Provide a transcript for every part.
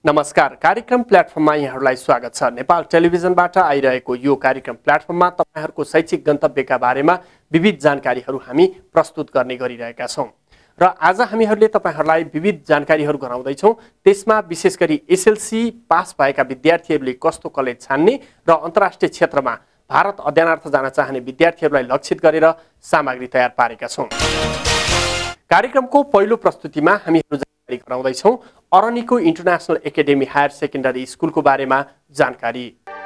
नमस्कार, कार्यक्रम प्लेटफर्ममा यहाँहरूलाई स्वागत छ। नेपाल टेलिभिजनबाट आइरहेको यो कार्यक्रम प्लेटफर्ममा तपाईहरुको शैक्षिक गन्तव्यका बारेमा विविध जानकारीहरू हामी प्रस्तुत गर्ने गरिरहेका छौं र आज हामीहरूले तपाईहरुलाई विविध जानकारीहरू गराउँदै छौं। त्यसमा विशेष गरी एसएलसी पास भएका विद्यार्थीहरूले कस्तो कलेज छान्ने र अन्तर्राष्ट्रिय क्षेत्रमा भारत अध्ययनार्थ जान चाहने विद्यार्थीहरूलाई लक्षित गरेर सामग्री तयार पारेका छौं। कार्यक्रमको पहिलो प्रस्तुतिमा हामीहरू जानकारी गराउँदै छौं Araniko international academy higher secondary स्कुलको बारेमा जानकारी।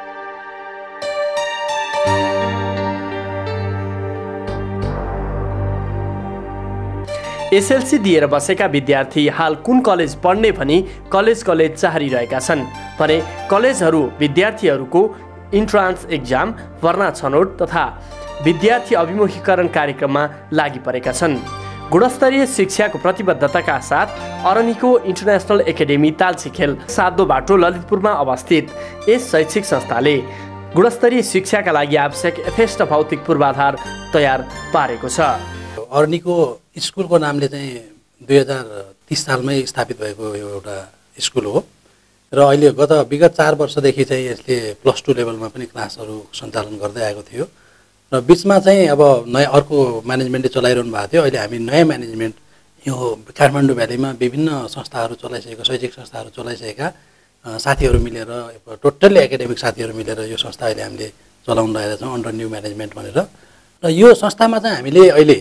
एसएलसी दिएर बसेका विद्यार्थी हाल कुन कलेज पढ्ने भनी कलेज चाहरिरहेका छन् भने कलेजहरू विद्यार्थीहरूको इन्ट्रान्स एक्जाम, भर्ना छनौट तथा विद्यार्थी अभिमुखीकरण कार्यक्रममा लागि परेका छन्। गुणस्तरीय शिक्षाको प्रतिबद्धताका साथ अरनिको इन्टरनेशनल एकेडेमी तालसीखेल सातो बाटो ललितपुरमा अवस्थित यस शैक्षिक संस्थाले गुणस्तरीय शिक्षाका लागि आवश्यक यथेष्ट भौतिक पूर्वाधार तयार पारेको छ। अरनिको स्कुलको नामले चाहिँ 2030 सालमै स्थापित भएको यो एउटा स्कुल हो र अहिले विगत 4 वर्षदेखि चाहिँ यसले +2 लेभलमा पनि क्लासहरू सञ्चालन गर्दै आएको थियो र बीचमा चाहिँ अब नयाँ अर्को म्यानेजमेन्टले चलाइरहनु भएको थियो। अहिले हामी नयाँ म्यानेजमेन्ट यो काठमाडौँ भ्यालीमा विभिन्न संस्थाहरू चलाइसकेका, शैक्षिक संस्थाहरू चलाइसकेका साथीहरू मिलेर टोटल्ली एकाडेमिक साथीहरू मिलेर यो संस्था अहिले हामीले चलाउन लागेका छौँ अन्डर न्यू म्यानेजमेन्ट भनेर। र यो संस्थामा चाहिँ हामीले अहिले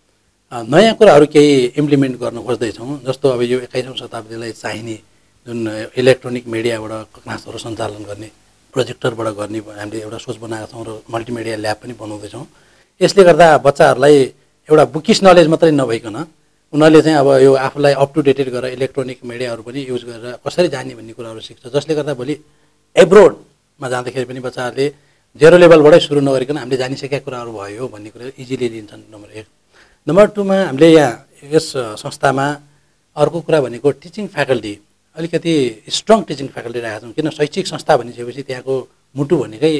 नयाँ कुराहरू केही इम्प्लिमेन्ट गर्न खोज्दैछौँ। जस्तो अब यो 21औं शताब्दीलाई चाहिने जुन इलेक्ट्रोनिक मिडियाबाट क्लासहरू सञ्चालन गर्ने, प्रोजेक्टरबाट गर्ने हामीले एउटा सोच बनाएका छौँ र मल्टिमिडिया ल्याब पनि बनाउँदैछौँ। यसले गर्दा बच्चाहरूलाई एउटा बुकिस नलेज मात्रै नभइकन उनीहरूले चाहिँ अब यो आफूलाई अप टु डेटेड गरेर इलेक्ट्रोनिक मिडियाहरू पनि युज गरेर कसरी जाने भन्ने कुराहरू सिक्छ, जसले गर्दा भोलि एब्रोडमा जाँदाखेरि पनि बच्चाहरूले जेरो लेभलबाटै सुरु नगरिकन हामीले जानिसकेका कुराहरू भयो भन्ने कुरा इजिली लिन्छन्। नम्बर 1। नम्बर 2 मा हामीले यहाँ यस संस्थामा अर्को कुरा भनेको टिचिङ फ्याकल्टी, अलिकति स्ट्रङ टिचिङ फ्याकल्टी राखेका छौँ। किन शैक्षिक संस्था भनिसकेपछि त्यहाँको मुटु भनेकै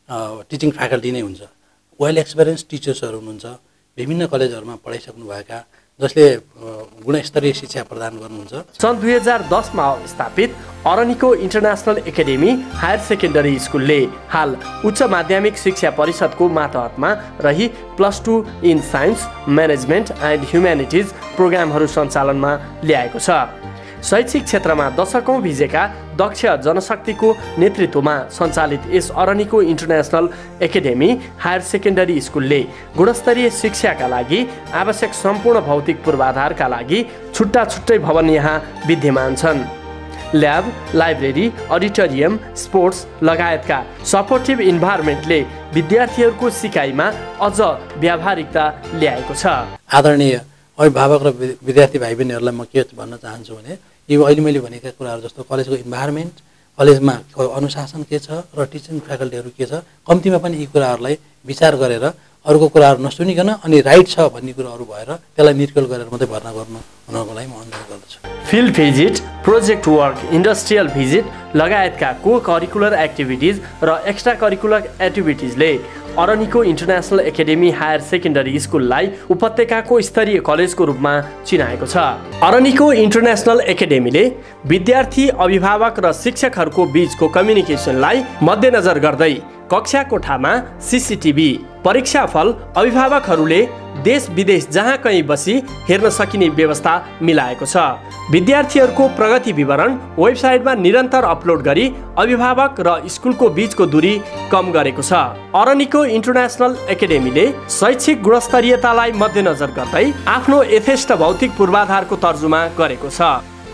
टिचिङ फ्याकल्टी नै हुन्छ। वेल एक्सपिरियन्स टिचर्सहरू हुनुहुन्छ विभिन्न कलेजहरूमा पढाइसक्नुभएका, जसले गुणस्तरीय शिक्षा प्रदान गर्नुहुन्छ। सन् 2010 मा स्थापित Araniko international academy higher secondary स्कुलले हाल उच्च माध्यमिक शिक्षा परिषदको मातहतमा रही +2 in science, management and humanities प्रोग्रामहरू सञ्चालनमा ल्याएको छ। शैक्षिक क्षेत्रमा दशकौं भिजेका दक्ष जनशक्तिको नेतृत्वमा सञ्चालित यस Araniko international academy higher secondary स्कुलले गुणस्तरीय शिक्षाका लागि आवश्यक सम्पूर्ण भौतिक पूर्वाधारका लागि छुट्टै भवन यहाँ विद्यमान छन्। ल्याब, लाइब्रेरी, अडिटोरियम, स्पोर्ट्स लगायतका सपोर्टिभ इन्भाइरोमेन्टले विद्यार्थीहरूको सिकाइमा अझ व्यावहारिकता ल्याएको छ। आदरणीय अभिभावक र विद्यार्थी भाइ बहिनीहरूलाई म के भन्न चाहन्छु भने यो अहिले मैले भनेका कुराहरू जस्तो कलेजको इन्भाइरोमेन्ट, कलेजमा अनुशासन के छ र टिचिङ फ्याकल्टीहरू के छ, कम्तीमा पनि यी कुराहरूलाई विचार गरेर अरूको कुराहरू नसुनिकन अनि राइट छ भन्ने कुराहरू भएर त्यसलाई निर्कल गरेर मात्रै भर्ना गर्नु हुनको लागि म अनुरोध गर्दछु। Field visit, project work, industrial visit लगायतका को करिकुलर एक्टिभिटिज र एक्स्ट्रा करिकुलर एक्टिभिटिजले Araniko international academy higher secondary स्कुललाई उपत्यकाको स्तरीय कलेजको रूपमा चिनाएको छ। अरनिको इन्टरनेशनल एकेडेमीले विद्यार्थी, अभिभावक र शिक्षकहरूको बीचको कम्युनिकेसनलाई मध्यनजर गर्दै कक्षा कोठामा सीसीटीभी, परीक्षाफल अभिभावकहरूले देश विदेश जहाँ कहीँ बसी हेर्न सकिने व्यवस्था मिलाएको छ। विद्यार्थीहरूको प्रगति विवरण वेबसाइटमा निरन्तर अपलोड गरी अभिभावक र स्कुलको बीचको दूरी कम गरेको छ। अरनिको इन्टरनेशनल एकेडेमीले शैक्षिक गुणस्तरीयतालाई मध्यनजर गर्दै आफ्नो यथेष्ट भौतिक पूर्वाधारको तर्जुमा गरेको छ।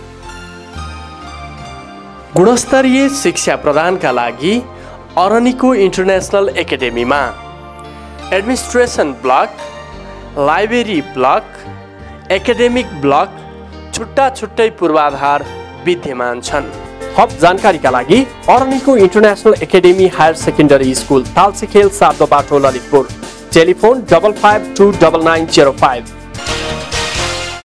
गुणस्तरीय शिक्षा प्रदानका लागि अरनिको इन्टरनेशनल एकेडेमीमा administration block, library block, academic block छुट्टै पूर्वाधार विद्यमान छन्। थप जानकारीका लागि Araniko international academy higher secondary school Talchikhel सातो बाटो ललितपुर, टेलिफोन 55299005।